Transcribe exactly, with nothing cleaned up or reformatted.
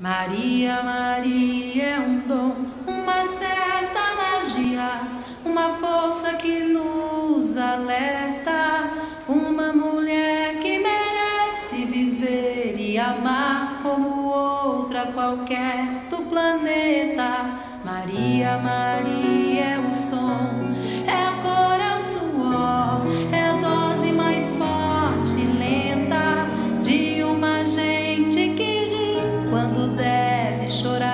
Maria, Maria é um dom, uma certa magia, uma força que nos alerta, uma mulher que merece viver e amar como outra qualquer do planeta. Maria, Maria é o som, é a cor, é o suor, é a dose mais forte e lenta de uma gente que ri quando deve chorar.